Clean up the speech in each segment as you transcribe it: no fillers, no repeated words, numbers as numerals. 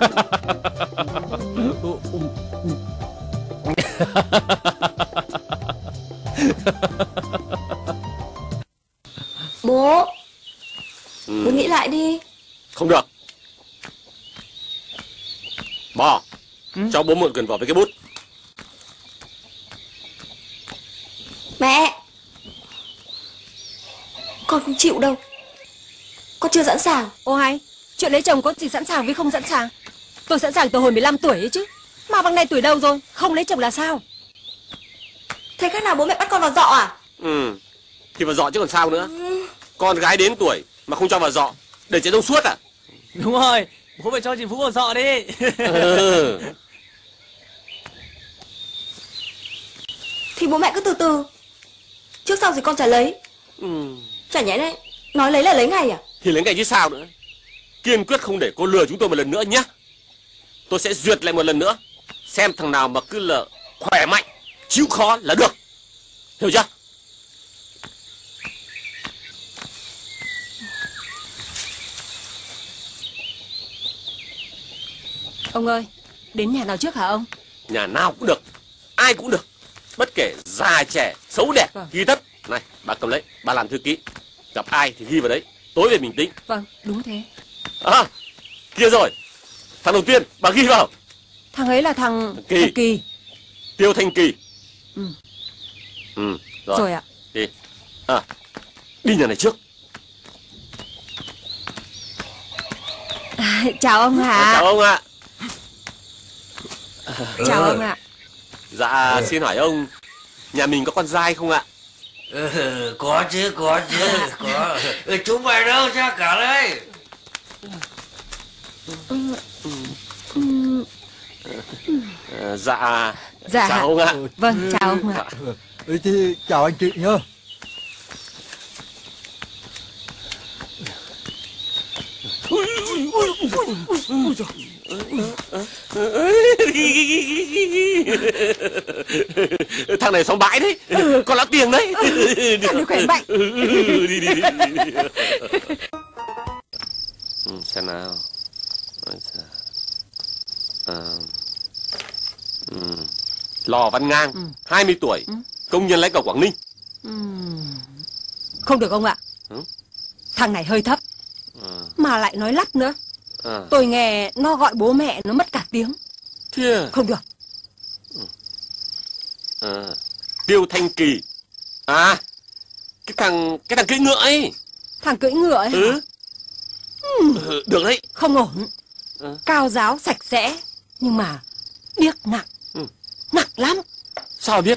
Bố, bố nghĩ lại đi. Không được. Bò, cho bố mượn quyển vở với cái bút. Mẹ, con không chịu đâu. Con chưa sẵn sàng. Ô hay, chuyện lấy chồng có gì sẵn sàng với không sẵn sàng. Tôi sẵn sàng từ hồi 15 tuổi ấy chứ. Mà bằng này tuổi đâu rồi, không lấy chồng là sao? Thế khác nào bố mẹ bắt con vào dọ à? Thì vào dọ chứ còn sao nữa. Con gái đến tuổi mà không cho vào dọ, để chạy trong suốt à? Đúng rồi, bố phải cho chị Phú vào dọ đi. Thì bố mẹ cứ từ từ. Trước sau gì con chả lấy. Chả nhẽ đấy, nói lấy là lấy ngay à? Thì lấy ngay chứ sao nữa. Kiên quyết không để cô lừa chúng tôi một lần nữa nhé. Tôi sẽ duyệt lại một lần nữa, xem thằng nào mà cứ là khỏe mạnh, chịu khó là được. Hiểu chưa? Ông ơi, đến nhà nào trước hả ông? Nhà nào cũng được, ai cũng được, bất kể già trẻ, xấu đẹp, ghi tất. Này, bà cầm lấy, bà làm thư ký. Gặp ai thì ghi vào đấy, tối về mình tính. Vâng, đúng thế. À, kia rồi. Thằng đầu tiên, bà ghi vào. Thằng ấy là thằng Kỳ. Tiêu Thanh Kỳ. Rồi ạ. Đi. Đi nhà này trước. Chào ông hả? Chào ông ạ. Chào ông ạ. Dạ, xin hỏi ông, nhà mình có con dai không ạ? Có chứ, có. Chúng mày đâu ra cả đấy. Dạ. Dạ. Chào ông ạ. Vâng, chào ông ạ. Thì chào anh chị nhá. Thằng này sống bãi đấy. Con lão tiền đấy. Thằng này khỏe mạnh. Đi. Xem nào. Lò Văn Ngang, 20 tuổi, công nhân lái cầu Quảng Ninh. Không được ông ạ. Thằng này hơi thấp. Mà lại nói lắp nữa. Tôi nghe nó gọi bố mẹ nó mất cả tiếng. Thưa. Không được. Tiêu Thanh Kỳ. À, cái thằng cưỡi ngựa ấy. Thằng cưỡi ngựa ấy hả? Được đấy. Không ổn. Cao giáo sạch sẽ, nhưng mà điếc nặng. Nặng lắm. Sao biết?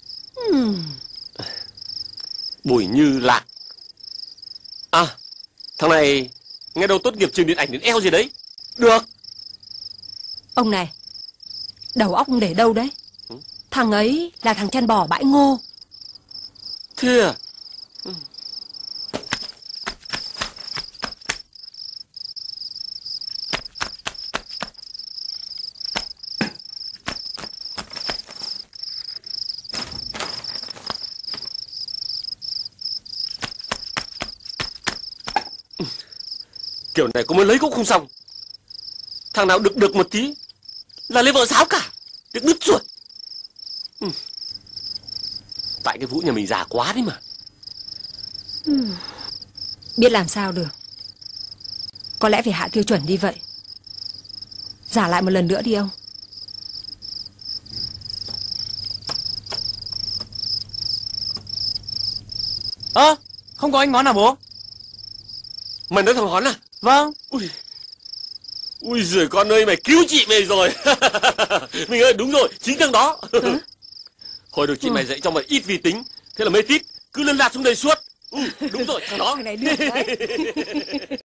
Bùi Như Lạc. À, thằng này nghe đâu tốt nghiệp trường điện ảnh đến eo gì đấy. Được. Ông này, đầu óc ông để đâu đấy? Thằng ấy là thằng chăn bò bãi ngô. Thế à? Kiểu này có muốn lấy cũng không xong. Thằng nào được một tí là lấy vợ sáo cả. Được đứt ruột. Tại cái Vũ nhà mình già quá đấy mà. Biết làm sao được. Có lẽ phải hạ tiêu chuẩn đi vậy. Giả lại một lần nữa đi ông. Không có anh Ngón nào bố? Mày nói thằng Hón à? Vâng. Ui giời con ơi, mày cứu chị mày rồi. Mình ơi, đúng rồi, chính thằng đó. Hồi được chị mày dạy cho mày ít vi tính, thế là mê tít, cứ lân la xuống đây suốt. Đúng rồi, thằng đó. Thằng này được đấy.